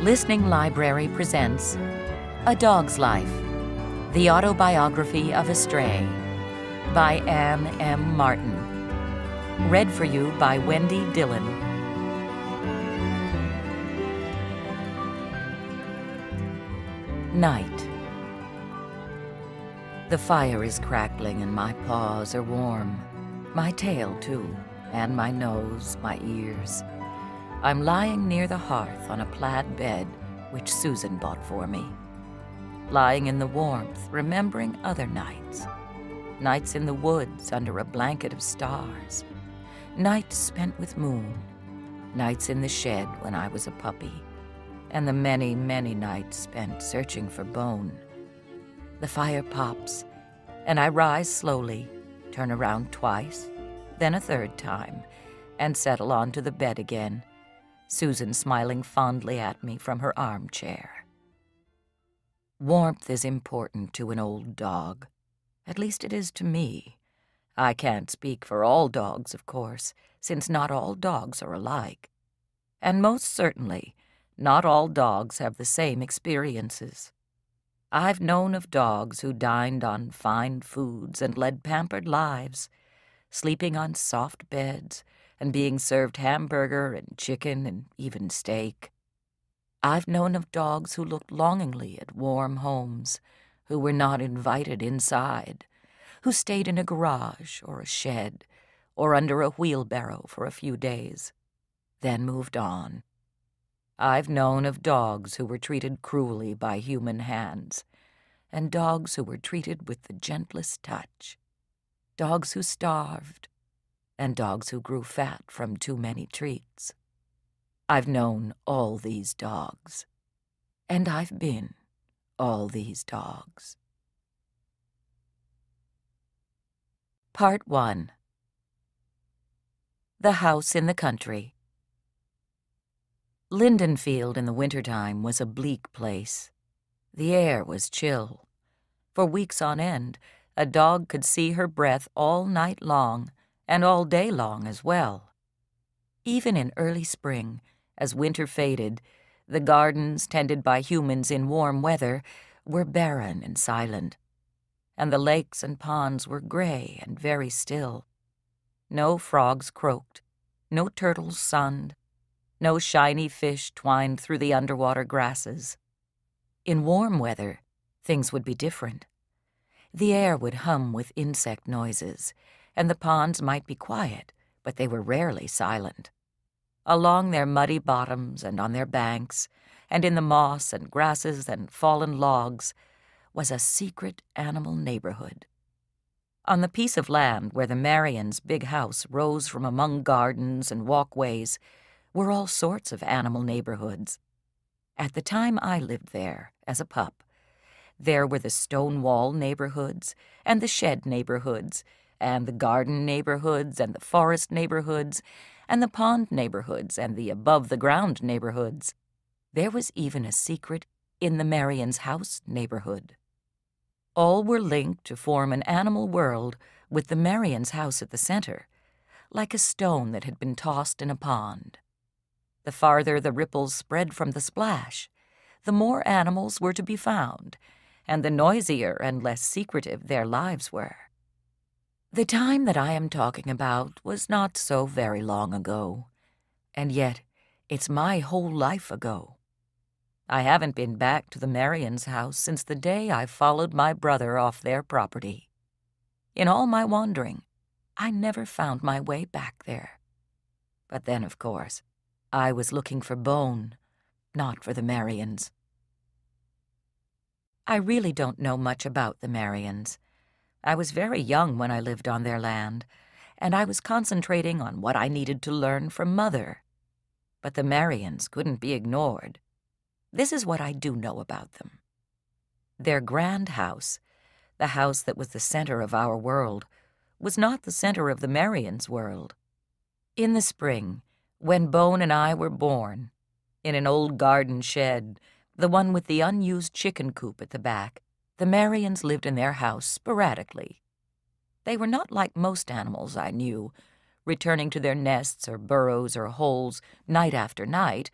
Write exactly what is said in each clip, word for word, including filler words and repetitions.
Listening Library presents A Dog's Life, the autobiography of a stray, by Anne M. Martin. Read for you by Wendy Dillon. Night. The fire is crackling and my paws are warm. My tail, too, and my nose, my ears. I'm lying near the hearth on a plaid bed which Susan bought for me. Lying in the warmth, remembering other nights. Nights in the woods under a blanket of stars. Nights spent with moon. Nights in the shed when I was a puppy. And the many, many nights spent searching for bone. The fire pops, and I rise slowly, turn around twice, then a third time, and settle onto the bed again, Susan smiling fondly at me from her armchair. Warmth is important to an old dog. At least it is to me. I can't speak for all dogs, of course, since not all dogs are alike. And most certainly, not all dogs have the same experiences. I've known of dogs who dined on fine foods and led pampered lives, sleeping on soft beds and being served hamburger and chicken and even steak. I've known of dogs who looked longingly at warm homes, who were not invited inside, who stayed in a garage or a shed or under a wheelbarrow for a few days, then moved on. I've known of dogs who were treated cruelly by human hands, and dogs who were treated with the gentlest touch, dogs who starved, and dogs who grew fat from too many treats. I've known all these dogs, and I've been all these dogs. Part one. The House in the Country. Lindenfield in the wintertime was a bleak place. The air was chill. For weeks on end, a dog could see her breath all night long, and all day long as well. Even in early spring, as winter faded, the gardens tended by humans in warm weather were barren and silent, and the lakes and ponds were gray and very still. No frogs croaked, no turtles sunned, no shiny fish twined through the underwater grasses. In warm weather, things would be different. The air would hum with insect noises, and the ponds might be quiet, but they were rarely silent. Along their muddy bottoms and on their banks, and in the moss and grasses and fallen logs, was a secret animal neighborhood. On the piece of land where the Marions' big house rose from among gardens and walkways were all sorts of animal neighborhoods. At the time I lived there, as a pup, there were the stone wall neighborhoods and the shed neighborhoods, and the garden neighborhoods, and the forest neighborhoods, and the pond neighborhoods, and the above-the-ground neighborhoods. There was even a secret in the Marions' house neighborhood. All were linked to form an animal world with the Marions' house at the center, like a stone that had been tossed in a pond. The farther the ripples spread from the splash, the more animals were to be found, and the noisier and less secretive their lives were. The time that I am talking about was not so very long ago, and yet it's my whole life ago. I haven't been back to the Marions' house since the day I followed my brother off their property. In all my wandering, I never found my way back there. But then, of course, I was looking for bone, not for the Marions. I really don't know much about the Marions. I was very young when I lived on their land, and I was concentrating on what I needed to learn from Mother. But the Marions couldn't be ignored. This is what I do know about them. Their grand house, the house that was the center of our world, was not the center of the Marions' world. In the spring, when Bone and I were born, in an old garden shed, the one with the unused chicken coop at the back, the Marions lived in their house sporadically. They were not like most animals I knew, returning to their nests or burrows or holes night after night,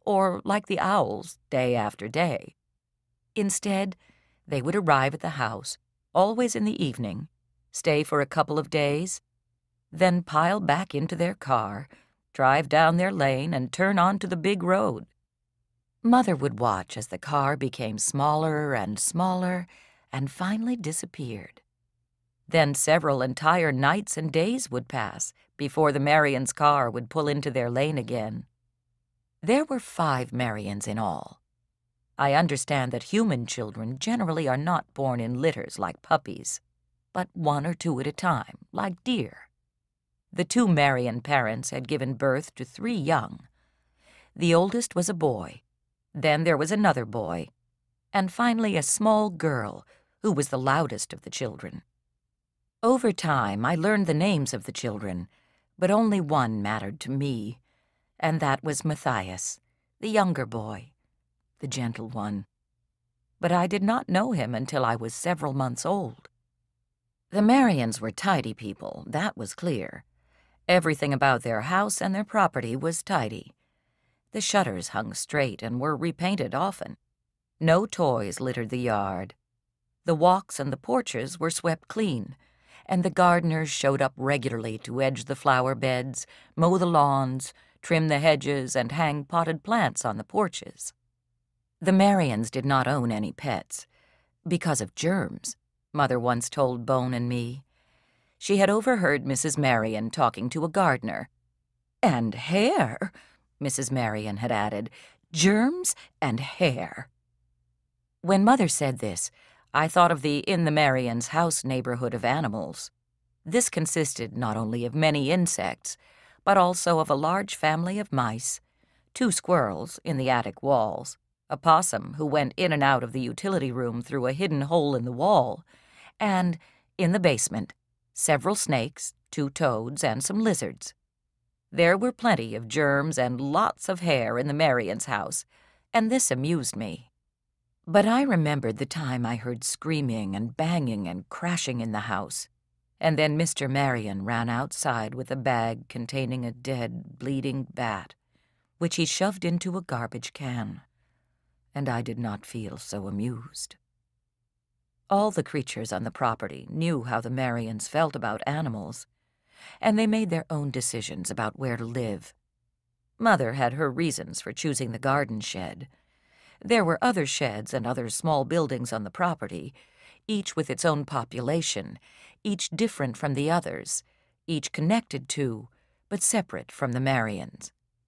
or like the owls, day after day. Instead, they would arrive at the house, always in the evening, stay for a couple of days, then pile back into their car, drive down their lane, and turn onto the big road. Mother would watch as the car became smaller and smaller and finally disappeared. Then several entire nights and days would pass before the Marions' car would pull into their lane again. There were five Marions in all. I understand that human children generally are not born in litters like puppies, but one or two at a time, like deer. The two Marion parents had given birth to three young. The oldest was a boy. Then there was another boy, and finally a small girl who was the loudest of the children. Over time, I learned the names of the children, but only one mattered to me, and that was Matthias, the younger boy, the gentle one. But I did not know him until I was several months old. The Marions were tidy people, that was clear. Everything about their house and their property was tidy. The shutters hung straight and were repainted often. No toys littered the yard. The walks and the porches were swept clean, and the gardeners showed up regularly to edge the flower beds, mow the lawns, trim the hedges, and hang potted plants on the porches. The Marions did not own any pets, because of germs, Mother once told Bone and me. She had overheard Missus Marion talking to a gardener. And hair, Missus Marion had added, germs and hair. When Mother said this, I thought of the In the Marions' House neighborhood of animals. This consisted not only of many insects, but also of a large family of mice, two squirrels in the attic walls, a possum who went in and out of the utility room through a hidden hole in the wall, and, in the basement, several snakes, two toads, and some lizards. There were plenty of germs and lots of hair in the Marions' house, and this amused me. But I remembered the time I heard screaming and banging and crashing in the house, and then Mister Marion ran outside with a bag containing a dead, bleeding bat, which he shoved into a garbage can, and I did not feel so amused. All the creatures on the property knew how the Marions felt about animals, and they made their own decisions about where to live. Mother had her reasons for choosing the garden shed. There were other sheds and other small buildings on the property, each with its own population, each different from the others, each connected to, but separate from the Marions.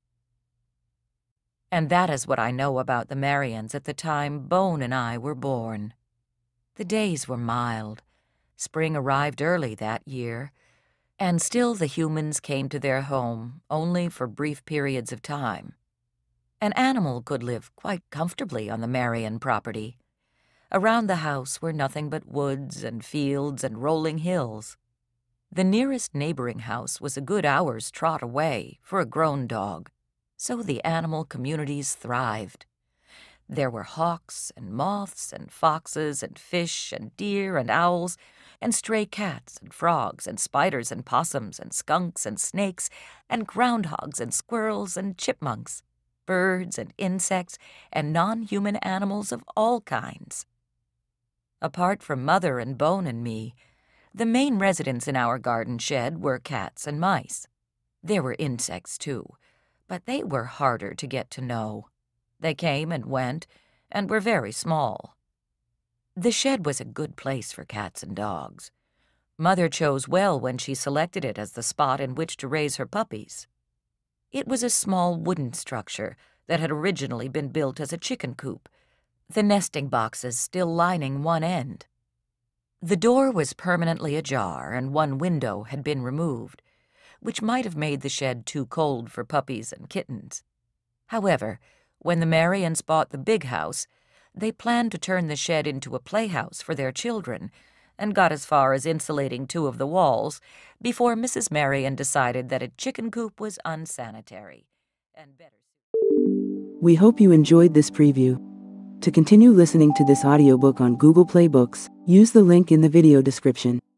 And that is what I know about the Marions at the time Bone and I were born. The days were mild. Spring arrived early that year, and still the humans came to their home only for brief periods of time. An animal could live quite comfortably on the Marion property. Around the house were nothing but woods and fields and rolling hills. The nearest neighboring house was a good hour's trot away for a grown dog, so the animal communities thrived. There were hawks and moths and foxes and fish and deer and owls and stray cats and frogs and spiders and possums and skunks and snakes and groundhogs and squirrels and chipmunks, birds and insects and non-human animals of all kinds. Apart from Mother and Bone and me, the main residents in our garden shed were cats and mice. There were insects, too, but they were harder to get to know. They came and went, and were very small. The shed was a good place for cats and dogs. Mother chose well when she selected it as the spot in which to raise her puppies. It was a small wooden structure that had originally been built as a chicken coop, the nesting boxes still lining one end. The door was permanently ajar, and one window had been removed, which might have made the shed too cold for puppies and kittens. However, when the Marions bought the big house, they planned to turn the shed into a playhouse for their children, and got as far as insulating two of the walls before Missus Marion decided that a chicken coop was unsanitary and better. We hope you enjoyed this preview. To continue listening to this audiobook on Google Play Books, use the link in the video description.